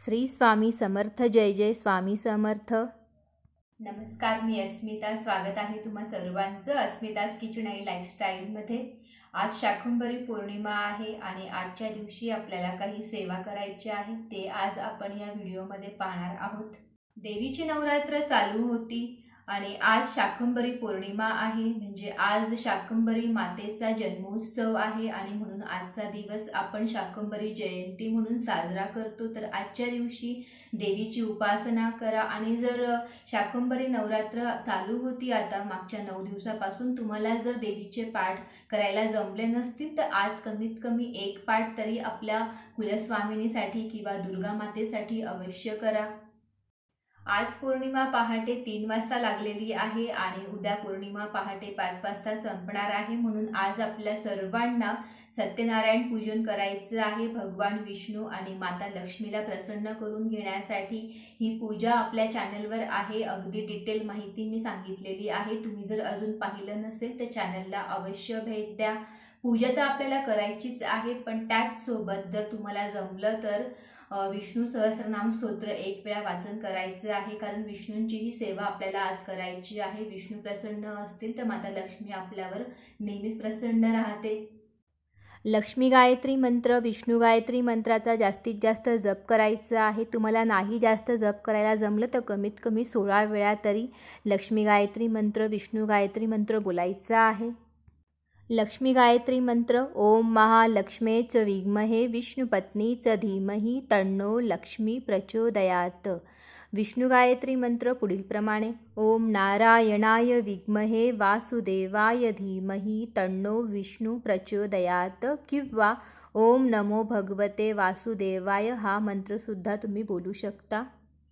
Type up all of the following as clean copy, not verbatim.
श्री स्वामी समर्थ. जय जय स्वामी समर्थ. नमस्कार, मी अस्मिता. स्वागत आहे तुम्हा सर्वांचं अस्मिताज किचन आणि लाईफस्टाईलमध्ये. आज शाकंभरी पौर्णिमा आहे आणि आजच्या दिवशी आपल्याला काही सेवा करायची आहे, ते आज आपण या व्हिडिओमध्ये पाहणार आहोत. देवीची नवरात्र चालू होती आणि आज शाकंभरी पौर्णिमा आहे, म्हणजे आज शाकंभरी मातेचा जन्मोत्सव आहे आणि म्हणून आजचा दिवस आपण शाकंभरी जयंती म्हणून साजरा करतो. तर आजच्या दिवशी देवीची उपासना करा आणि जर शाकंभरी नवरात्र चालू होती आता मागच्या 9 दिवसापासून, तुम्हाला जर देवीचे पाठ करायला जमले नसतील तर आज कमीत कमी एक पाठ तरी आपल्या कुलस्वामिनीसाठी किंवा दुर्गा मातेसाठी अवश्य करा. आज पौर्णिमा पहाटे 3 वाजता लागलेली आहे आणि उद्या पौर्णिमा पहाटे 5 वाजता संपणार आहे. म्हणून आज आपल्या सर्वांना सत्यनारायण पूजन करायचं आहे. भगवान विष्णू आणि माता लक्ष्मीला प्रसन्न करून घेण्यासाठी ही पूजा आपल्या चॅनलवर आहे. अगदी डिटेल माहिती मी सांगितलेली आहे. तुम्ही जर अजून पाहिलं नसेल तर चॅनलला अवश्य भेट द्या. पूजा तर आपल्याला करायचीच आहे, पण त्याच सोबत जर तुम्हाला जमलं तर विष्णू सहस्रनाम स्तोत्र एक वेळा वाचन करायचं आहे, कारण विष्णूंची ही सेवा आपल्याला आज करायची आहे. विष्णू प्रसन्न असतील तर माता लक्ष्मी आपल्यावर नेहमीच प्रसन्न राहते. लक्ष्मी गायत्री मंत्र, विष्णू गायत्री मंत्राचा जास्तीत जास्त जप करायचा आहे. तुम्हाला नाही जास्त जप करायला जमलं तर कमीत कमी 16 वेळा तरी लक्ष्मी गायत्री मंत्र, विष्णू गायत्री मंत्र बोलायचा आहे. लक्ष्मी गायत्री मंत्र. ओम महालक्ष्मीच विद्महे विष्णुपत्नीच धीमहि तन्नो लक्ष्मी प्रचोदयात. विष्णू गायत्री मंत्र पुढील प्रमाणे. ओम नारायणाय विद्महे वासुदेवाय धीमहि तन्नो विष्णू प्रचोदयात किंवा ओम नमो भगवते वासुदेवाय हा मंत्रसुद्धा तुम्ही बोलू शकता.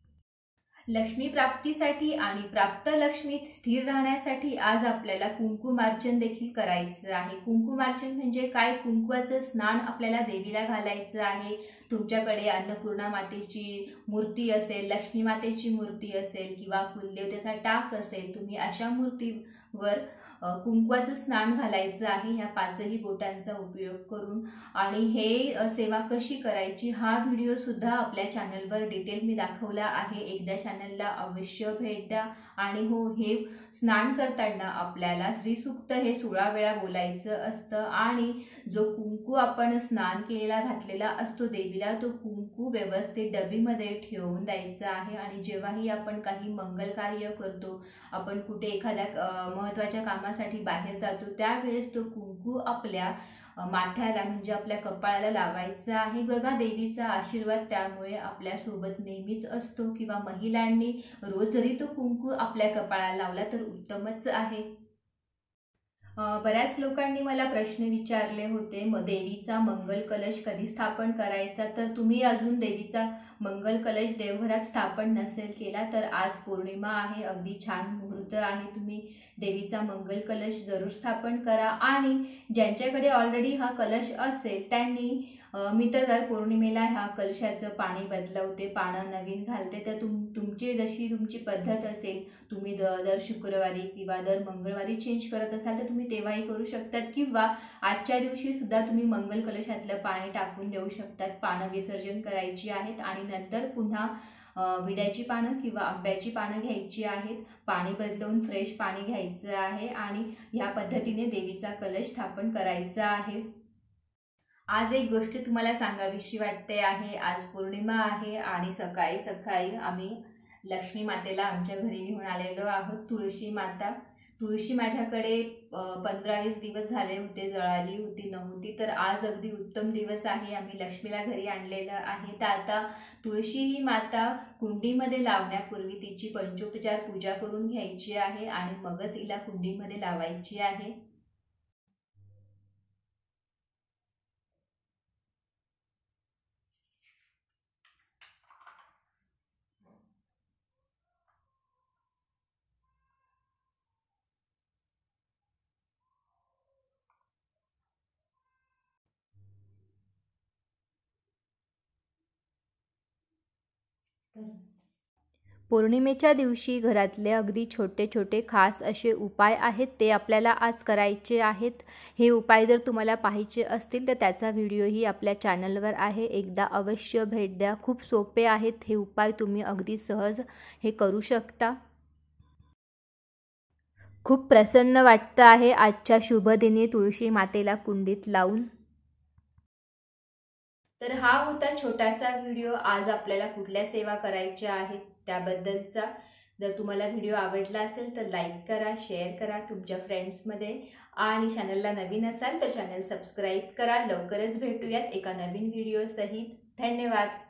लक्ष्मी प्राप्तीसाठी आणि प्राप्त लक्ष्मी स्थिर राहण्यासाठी आज आपल्याला कुंकुमार्चन देखील करायचं आहे. कुंकुमार्चन म्हणजे काय? कुंकवाचं स्नान आपल्याला देवीला घालायचं आहे. तुमच्याकडे अन्नपूर्णा मातेची मूर्ती असेल, लक्ष्मी मातेची मूर्ती असेल किंवा कुलदेवतेचा टाक असेल, तुम्ही अशा मूर्तीवर कुंकवाचं स्नान घालायचं आहे ह्या 5ही बोटांचा उपयोग करून. आणि हे सेवा कशी करायची हा व्हिडिओ सुद्धा आपल्या चॅनलवर डिटेल मी दाखवला आहे. एकदा चॅनलला अवश्य भेट द्या. आणि हो, हे स्नान करताना आपल्याला श्रीसूक्त हे 16 वेळा बोलायचं असतं आणि जो कुंकू आपण स्नान केलेला घातलेला असतो देवीला, तो कुंकू व्यवस्थित डबीमध्ये ठेवून द्यायचा आहे. आणि जेव्हाही आपण काही मंगल कार्य करतो, आपण कुठे एखाद्या महत्त्वाच्या कामासाठी बाहेर जातो, त्यावेळेस तो कुंकू आपल्या माथ्याला म्हणजे आपल्या कपाळाला लावायचा आहे. बघा, देवीचा आशीर्वाद त्यामुळे आपल्यासोबत नेहमीच असतो. किंवा महिलांनी रोज जरी तो कुंकू आपल्या कपाळाला लावला तर उत्तमच आहे. बऱ्याच लोकांनी मला प्रश्न विचारले होते, देवीचा मंगल कलश कधी स्थापन करायचा. तर तुम्ही अजून देवीचा मंगल कलश देवघरात स्थापन नसेल केला तर आज पौर्णिमा आहे, अगदी छान मुहूर्त आहे. तुम्ही देवीचा मंगल कलश जरूर स्थापन करा. आणि ज्यांच्याकडे ऑलरेडी हा कलश असेल त्यांनी मी तर दर पौर्णिमेला ह्या कलशाचं पाणी बदलवते, पानं नवीन घालते. तर तुमची जशी तुमची पद्धत असेल, तुम्ही दर शुक्रवारी किंवा दर मंगळवारी चेंज करत असाल तर तुम्ही तेव्हाही करू शकतात. किंवा आजच्या दिवशी सुद्धा तुम्ही मंगल कलशातलं पाणी टाकून देऊ शकतात. पानं विसर्जन करायची आहेत आणि नंतर पुन्हा विड्याची पानं किंवा आंब्याची पानं घ्यायची आहेत. पाणी बदलवून फ्रेश पाणी घ्यायचं आहे आणि ह्या पद्धतीने देवीचा कलश स्थापन करायचा आहे. आज एक गोष्ट तुम्हाला सांगावीशी वाटते आहे. आज पौर्णिमा आहे आणि सकाळी सकाळी आम्ही लक्ष्मी मातेला आमच्या घरी घेऊन आलेलो आहोत. तुळशी माता, तुळशी माझ्याकडे 15-20 दिवस झाले होते, जळाली होती, नव्हती. तर आज अगदी उत्तम दिवस आहे, आम्ही लक्ष्मीला घरी आणलेलं आहे. तर आता तुळशी ही माता कुंडीमध्ये लावण्यापूर्वी तिची पंचोपचार पूजा करून घ्यायची आहे आणि मगच तिला कुंडीमध्ये लावायची आहे. पौर्णिमेच्या दिवशी घरातले अगदी छोटे छोटे खास असे उपाय आहेत, ते आपल्याला आज करायचे आहेत. हे उपाय जर तुम्हाला पाहायचे असतील तर त्याचा व्हिडिओही आपल्या चॅनलवर आहे, एकदा अवश्य भेट द्या. खूप सोपे आहेत हे उपाय, तुम्ही अगदी सहज हे करू शकता. खूप प्रसन्न वाटतं आहे आजच्या शुभ दिनी तुळशी मातेला कुंडीत लावून. तर हा होता छोटासा व्हिडिओ. आज आपल्याला कुठल्या सेवा करायच्या आहेत त्याबद्दलचा. जर तुम्हाला व्हिडिओ आवडला असेल तर लाईक करा, शेअर करा तुमच्या फ्रेंड्समध्ये, आणि चॅनलला नवीन असाल तर चॅनल सबस्क्राईब करा. लवकरच भेटूयात एका नवीन व्हिडिओ सहित. धन्यवाद.